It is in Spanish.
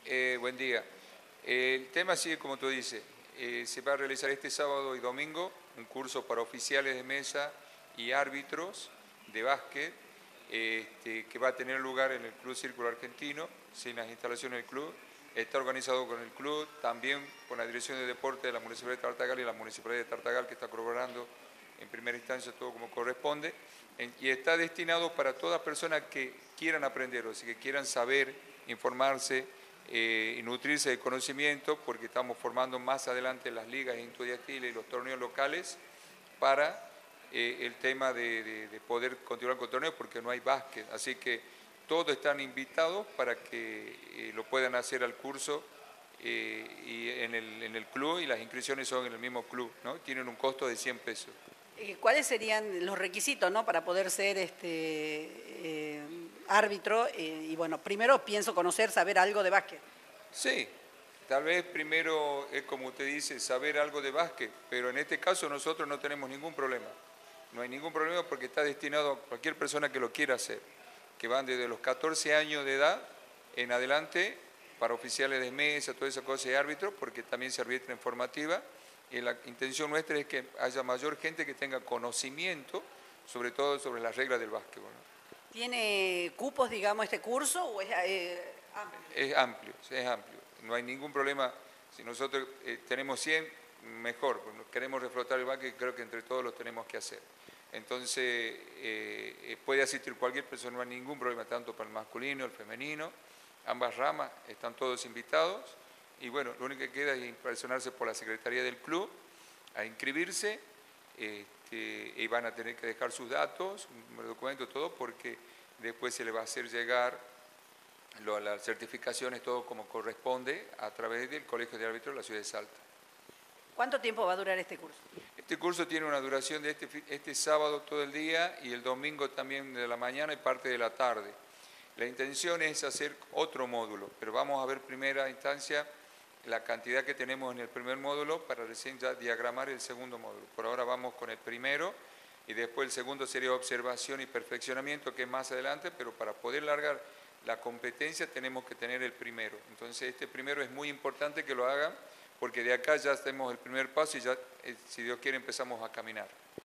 Buen día. El tema sigue como tú dices. Se va a realizar este sábado y domingo un curso para oficiales de mesa y árbitros de básquet que va a tener lugar en el Club Círculo Argentino, sin las instalaciones del club. Está organizado con el club, también con la Dirección de Deporte de la Municipalidad de Tartagal y la Municipalidad de Tartagal, que está colaborando en primera instancia todo como corresponde, y está destinado para todas personas que quieran aprender, o sea, que quieran saber, informarse y nutrirse de conocimiento, porque estamos formando más adelante las ligas estudiantiles y los torneos locales para el tema de poder continuar con torneos, porque no hay básquet, así que todos están invitados para que lo puedan hacer al curso y en el club, y las inscripciones son en el mismo club, ¿no? Tienen un costo de 100 pesos. ¿Cuáles serían los requisitos, ¿no?, para poder ser árbitro? Y bueno, primero pienso conocer, saber algo de básquet. Sí, tal vez primero es como usted dice, saber algo de básquet, pero en este caso nosotros no tenemos ningún problema. No hay ningún problema porque está destinado a cualquier persona que lo quiera hacer, que van desde los 14 años de edad en adelante para oficiales de mesa, toda esa cosa de árbitro, porque también se arbitra en formativa. Y la intención nuestra es que haya mayor gente que tenga conocimiento, sobre todo sobre las reglas del básquetbol, ¿no? ¿Tiene cupos, digamos, este curso o es amplio? Es amplio, es amplio. No hay ningún problema. Si nosotros tenemos 100, mejor, porque queremos reflotar el básquet, creo que entre todos lo tenemos que hacer. Entonces, puede asistir cualquier persona, no hay ningún problema, tanto para el masculino, el femenino, ambas ramas, están todos invitados. Y bueno, lo único que queda es impresionarse por la Secretaría del Club, a inscribirse, y van a tener que dejar sus datos, un número de documento, todo, porque después se le va a hacer llegar las certificaciones, todo como corresponde, a través del Colegio de Árbitros de la ciudad de Salta. ¿Cuánto tiempo va a durar este curso? Este curso tiene una duración de este sábado todo el día y el domingo también de la mañana y parte de la tarde. La intención es hacer otro módulo, pero vamos a ver primera instancia la cantidad que tenemos en el primer módulo para recién ya diagramar el segundo módulo. Por ahora vamos con el primero y después el segundo sería observación y perfeccionamiento, que es más adelante, pero para poder largar la competencia tenemos que tener el primero. Entonces este primero es muy importante que lo hagan, porque de acá ya tenemos el primer paso y ya, si Dios quiere, empezamos a caminar.